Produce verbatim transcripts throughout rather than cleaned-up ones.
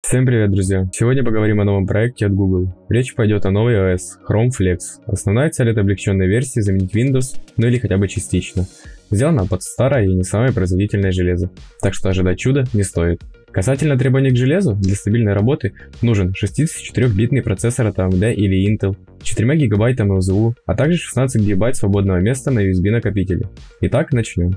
Всем привет, друзья! Сегодня поговорим о новом проекте от Google. Речь пойдет о новой о эс Chrome Flex. Основная цель этой облегченной версии — заменить Windows, ну или хотя бы частично. Сделана под старое и не самое производительное железо, так что ожидать чуда не стоит. Касательно требований к железу, для стабильной работы нужен шестидесятичетырёхбитный процессор от эй эм ди или Intel, четыре гигабайта эм зэ ю, а также шестнадцать гигабайт свободного места на ю эс би накопителе. Итак, начнем.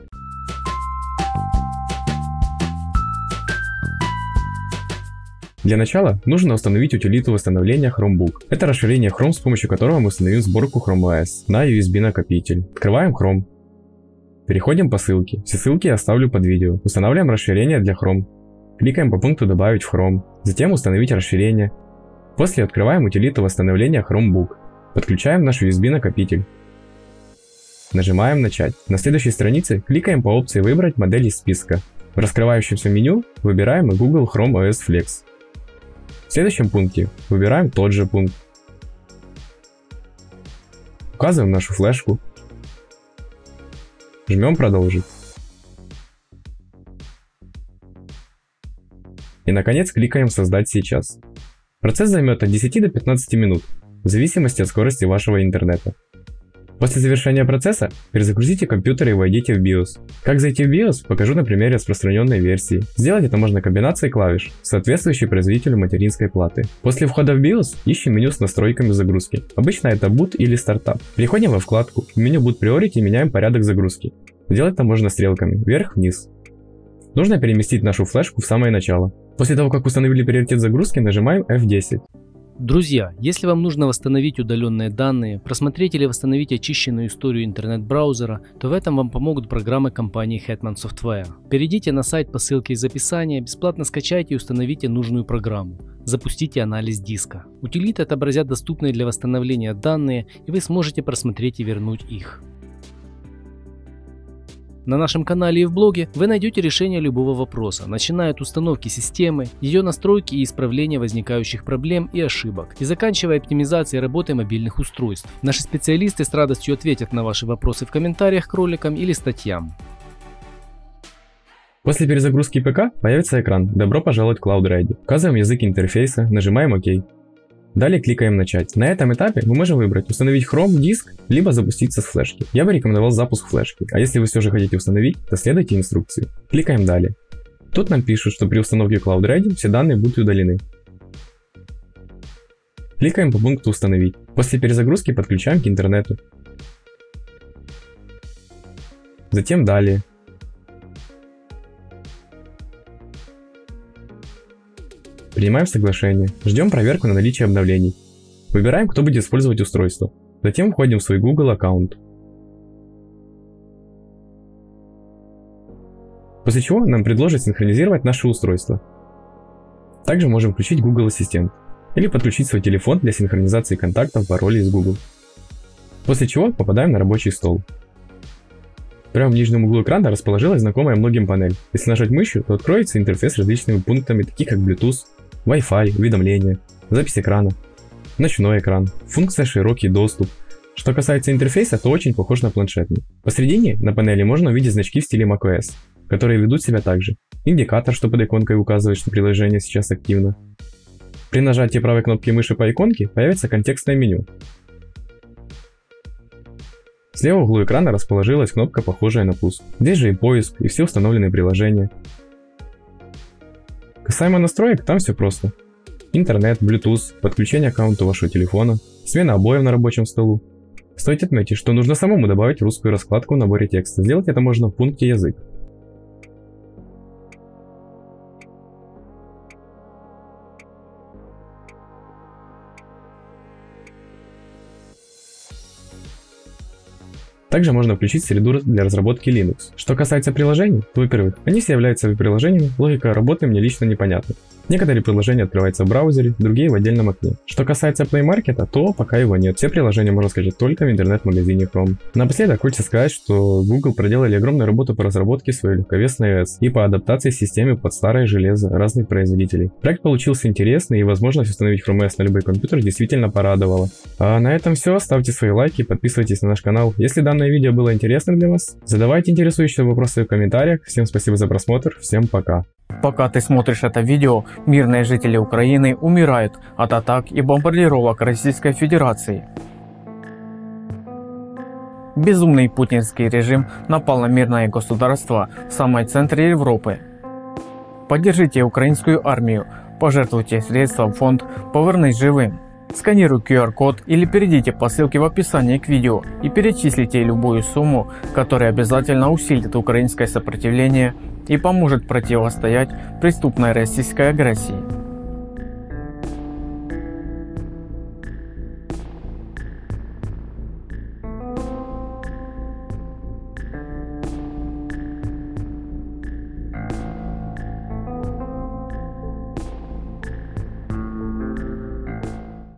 Для начала нужно установить утилиту восстановления Chromebook. Это расширение Chrome, с помощью которого мы установим сборку Chrome о эс на ю эс би накопитель. Открываем Chrome. Переходим по ссылке. Все ссылки я оставлю под видео. Устанавливаем расширение для Chrome. Кликаем по пункту «Добавить в Chrome». Затем «Установить расширение». После открываем утилиту восстановления Chromebook. Подключаем наш ю эс би накопитель. Нажимаем «Начать». На следующей странице кликаем по опции «Выбрать модель из списка». В раскрывающемся меню выбираем Google Chrome о эс Flex. В следующем пункте выбираем тот же пункт. Указываем нашу флешку. Жмем «Продолжить». И наконец кликаем «Создать сейчас». Процесс займет от десяти до пятнадцати минут, в зависимости от скорости вашего интернета. После завершения процесса перезагрузите компьютер и войдите в биос. Как зайти в биос, покажу на примере распространенной версии. Сделать это можно комбинацией клавиш, соответствующей производителю материнской платы. После входа в биос ищем меню с настройками загрузки. Обычно это Boot или Startup. Переходим во вкладку, в меню Boot Priority и меняем порядок загрузки. Делать это можно стрелками вверх-вниз. Нужно переместить нашу флешку в самое начало. После того, как установили приоритет загрузки, нажимаем эф десять. Друзья, если вам нужно восстановить удаленные данные, просмотреть или восстановить очищенную историю интернет-браузера, то в этом вам помогут программы компании Hetman Software. Перейдите на сайт по ссылке из описания, бесплатно скачайте и установите нужную программу. Запустите анализ диска. Утилиты отобразят доступные для восстановления данные, и вы сможете просмотреть и вернуть их. На нашем канале и в блоге вы найдете решение любого вопроса, начиная от установки системы, ее настройки и исправления возникающих проблем и ошибок, и заканчивая оптимизацией работы мобильных устройств. Наши специалисты с радостью ответят на ваши вопросы в комментариях к роликам или статьям. После перезагрузки ПК появится экран «Добро пожаловать в Cloud Ready». Указываем язык интерфейса, нажимаем «Ок». Далее кликаем «Начать». На этом этапе мы можем выбрать установить Chrome диск, либо запуститься с флешки. Я бы рекомендовал запуск флешки, а если вы все же хотите установить, то следуйте инструкции. Кликаем «Далее». Тут нам пишут, что при установке Cloud Ready все данные будут удалены. Кликаем по пункту «Установить». После перезагрузки подключаем к интернету. Затем «Далее». Принимаем соглашение. Ждем проверку на наличие обновлений. Выбираем, кто будет использовать устройство. Затем входим в свой Google аккаунт. После чего нам предложат синхронизировать наше устройство. Также можем включить Google Ассистент или подключить свой телефон для синхронизации контактов, паролей из Google. После чего попадаем на рабочий стол. Прямо в нижнем углу экрана расположилась знакомая многим панель. Если нажать мышью, то откроется интерфейс с различными пунктами, таких как Bluetooth, Wi-Fi, уведомления, запись экрана, ночной экран, функция широкий доступ. Что касается интерфейса, то очень похож на планшетный. Посередине на панели можно увидеть значки в стиле macOS, которые ведут себя так же. Индикатор, что под иконкой указывает, что приложение сейчас активно. При нажатии правой кнопки мыши по иконке появится контекстное меню. Слева в углу экрана расположилась кнопка, похожая на пуск. Здесь же и поиск, и все установленные приложения. Касаемо настроек, там все просто. Интернет, Bluetooth, подключение аккаунта вашего телефона, смена обоев на рабочем столу. Стоит отметить, что нужно самому добавить русскую раскладку в наборе текста. Сделать это можно в пункте «Язык». Также можно включить среду для разработки Linux. Что касается приложений, то, во-первых, они все являются веб-приложениями, логика работы мне лично непонятна. Некоторые приложения открываются в браузере, другие в отдельном окне. Что касается Play Market, то пока его нет. Все приложения можно скачать только в интернет-магазине Chrome. Напоследок хочется сказать, что Google проделали огромную работу по разработке своей легковесной о эс и по адаптации системы под старое железо разных производителей. Проект получился интересный, и возможность установить Chrome о эс на любой компьютер действительно порадовала. А на этом все. Ставьте свои лайки, подписывайтесь на наш канал. Если данное видео было интересным для вас, задавайте интересующие вопросы в комментариях. Всем спасибо за просмотр, всем пока. Пока ты смотришь это видео, мирные жители Украины умирают от атак и бомбардировок Российской Федерации. Безумный путинский режим напал на мирное государство в самом центре Европы. Поддержите украинскую армию, пожертвуйте средства в фонд «Повернись живым». Сканируй ку ар код или перейдите по ссылке в описании к видео и перечислите любую сумму, которая обязательно усилит украинское сопротивление и поможет противостоять преступной российской агрессии.